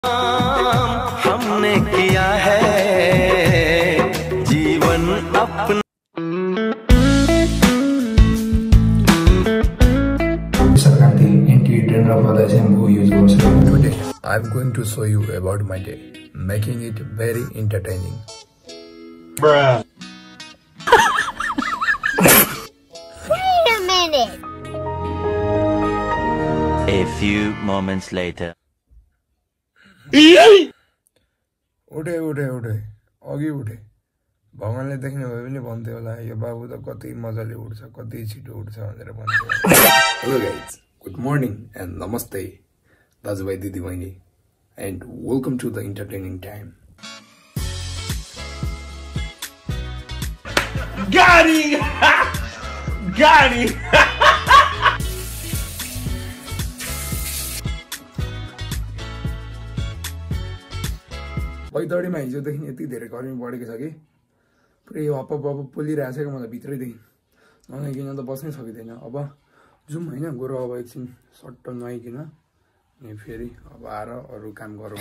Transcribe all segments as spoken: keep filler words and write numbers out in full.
हमने किया है जीवन अपना। Today I'm going to show you about my day, making it very entertaining. Bruh. Wait a minute. A few moments later. उठे उठे उठे अघि उठे भगवानले देख्ने भए पनि भन्थ्यो होला यो बाबु त कति मजाले उठ्छ कति छिटो उठ्छ भनेर भन्थ्यो। Hello guys, good morning and नमस्ते दाजुभाइ दिदीबहिनी and welcome to the entertaining time. Got it! Got it! बैतडीमा हिजोदेखि यति धेरै गर्मी बढेको छ कि पुरै हप्प हप्प पोलिरहेको छ कि मलाई भित्रैदेखि ननुहाइकन त बस्नै सकिँदैन। अब जाउँ होइन, गएर अब एकछिन सट्ट नुहाइकन अनि फेरि अब आएर अरू काम गरौँ।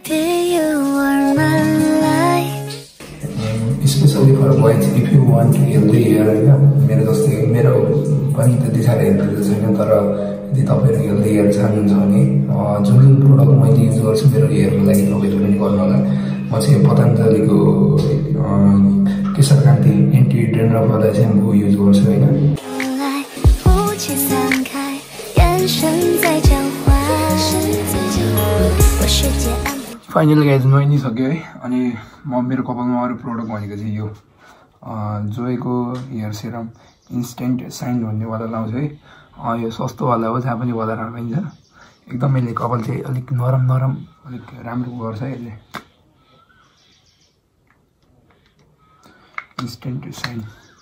Specially for boys if you want healthy hair होइन, मेरो जस्तै मेरो पनि त्यति साह्रो हेल्दी छैन, तर यदि तपाईँहरू हेल्दी हेयर चाहनुहुन्छ भने जुन जुन प्रोडक्ट मैले युज गर्छु मेरो हेयरको लागि तपाईँहरू पनि गर्नु होला। म चाहिँ पतञ्जलीको केशर कान्ति एन्टी डेन्ड्रफ वाला स्याम्पू युज गर्छु होइन। फाइनली गाइज नुहाइसक्यो है। अनि म मेरो कपालमा अरू प्रोडक्ट भनेको चाहिँ यो जोएको हेयर सेरम इन्स्टेन्ट साइन भन्नेवाला लाउँछु है। यो सस्तोवाला हो, जहाँ पनि बजारमा पाइन्छ। एकदम यसले कपाल चाहिँ अलिक नरम नरम अलिक राम्रो गर्छ यसले। इन्स्टेन्ट साइन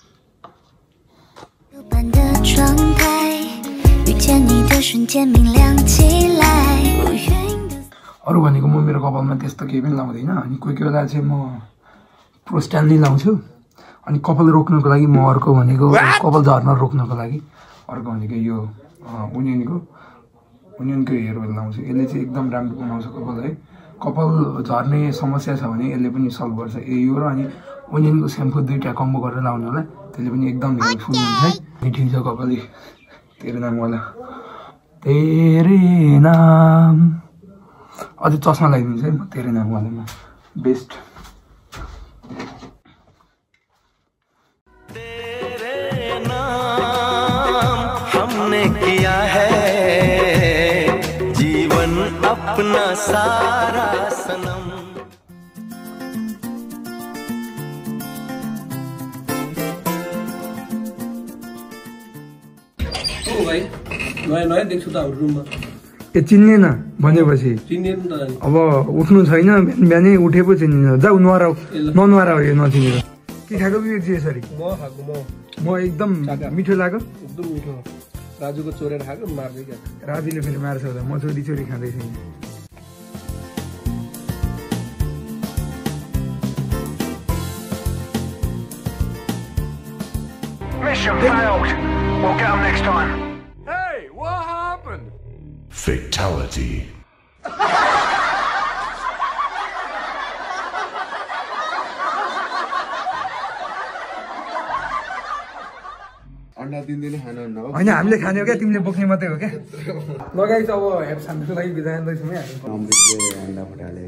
अरू भनेको म मेरो कपालमा त्यस्तो केही पनि लाउँदैन। अनि कोही कोही बेला चाहिँ म प्रोस्टाइलनै लाउँछु। अनि कपाल रोक्नुको लागि म अर्को भनेको कपाल झर्न रोक्नुको लागि अर्को भनेको यो ओनियनको ओनियनको हेयर ओइल लाउँछु। यसले चाहिँ एकदम राम्रो बनाउँछ कपाल है। कपाल झर्ने समस्या छ भने यसले पनि सल्भ गर्छ। ए यो र अनि ओनियनको स्याम्पू दुईवटा कम्बो गरेर लाउनु होला, त्यसले पनि एकदम हेल्पफुल हुन्छ है। ठिक छ कपाली तेरे नामवाला तेरे नाम। अझै चस्मा लगाइदिन्छु है म तेरे नामवालामा, बेस्ट। तेरे नाम हमने किया है जीवन अपना सारा सनम। ओ भाइ नयाँ नयाँ देख्छु त हाम्रो रुममा। ए चिन्नेन भनेपछि चिन्नेन त अब उठ्नु छैन, बिहान बिहानै उठे पो चिन्नेन। जाऊ नुहारा ननुहारा हो यो नचिनेर। के खाएको विवेक चाहिँ यसरी म खाएको म म एकदम मिठो लाग्यो, एकदम मिठो। राजुको चोरेर खाएको मार्दै क्या। राजुले फेरि मार्छ होला, म चोरी चोरी खाँदैछु। Mission failed. We'll get them next time. Hey, what happened? Fatality. अन्डा दिँदैन खानु न हो होइन, हामीले खाने हो क्या, तिमीले बोक्ने मात्रै हो क्या। लगाइस अब हेप्स हान्नुको लागि बिदा जाँदैछौँ है हामी। अमृतले अन्डा पठाले।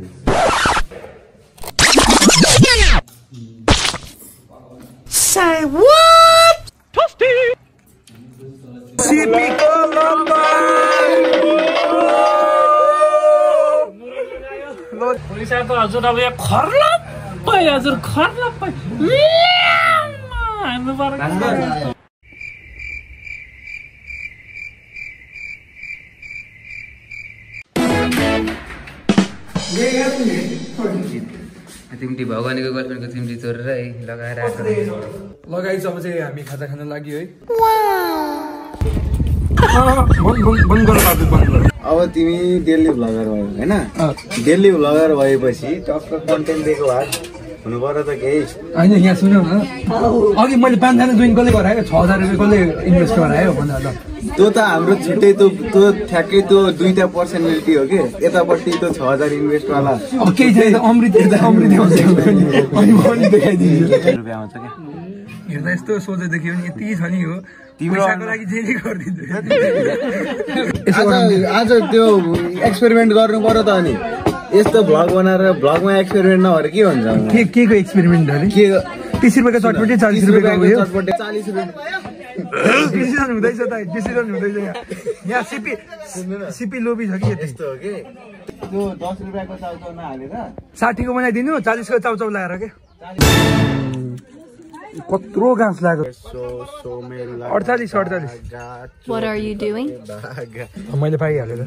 Say what? Toasty. सिपीको नम्बर पुलिसले त हजुर अब यहाँ खर्लप्पै हजुर खर्लप्पै हान्नु पर्यो। तिमीले भगवानको गर्लफ्रेन्डको तिमीले चोरेर है लगाएर लगाइस। अब चाहिँ हामी खाजा खान लाग्यो है। अब तिमी डेली भ्लगर भयो होइन, डेली भ्लगर भएपछि टक्क कन्टेन्ट दिएको भए हुनु पर्यो त केही होइन यहाँ सुन्नु न अघि मैले पाँचजना जोइन कसले गरायो छ हजार रुपियाँ कसले इन्भेस्ट गरायो भन्दा ल त्यो त हाम्रो छुट्टै त्यो त्यो ठ्याक्कै त्यो दुईटा पर्सनालिटी हो कि यतापट्टि त्यो छ हजार इन्भेस्टवाला अब केही छैन अमृत अमृत अनि म पनि देखाइदिन्छु रुपियाँ आउँछ क्या हेर्दा यस्तो सोझो देखियो नि यति छ नि हो पैसाको लागि जे जे गरिदिन्छु आज आज त्यो एक्सपेरिमेन्ट गर्नु पर्यो त अनि यस्तो भ्लग बनाएर भ्लगमा एक्सपेरिमेन्ट नभएर के भन्छ के के को एक्सपेरिमेन्ट अरे के तीस रुपियाँको चटपटी चालिस रुपियाँको उयो चटपटे चालिस रुपियाँ डिसिजन हुँदैछ त डिसिजन हुँदैछ यहाँ यहाँ सिपी सिपी लोभी छ कि यस्तो हो कि त्यो दस रुपियाँको चाउचाउ नहालेर साठीको बनाइदिनु चालिसको चाउचाउ लगाएर के कत्रो घाँस लाग्यो अडचालिस अडचालिस What are you doing? मैले पाइहालेँ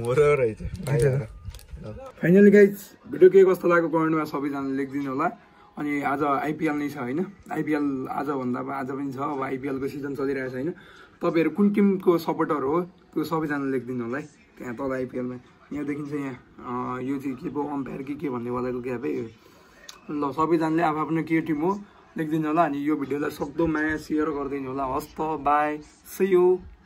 फाइनली गाइज भिडियो के कस्तो लाग्यो कमेन्टमा सबैजनाले लेखिदिनु होला अनि आज आइपिएल नै छ होइन आइपिएल आजभन्दा अब आज पनि छ अब आइपिएलको सिजन चलिरहेको छ होइन तपाईँहरू कुन टिमको सपोर्टर हो त्यो सबैजनाले लेखिदिनु होला है त्यहाँ तल आइपिएलमा यहाँ देखिन्छ यहाँ यो चाहिँ के पो अम्पायर कि के भन्ने वालाको क्यापै ल सबैजनाले आफ्नो आफ्नो के टिम हो लेखिदिनु होला अनि यो भिडियोलाई सक्दो माया सेयर गरिदिनु होला हस् त बाई सी यू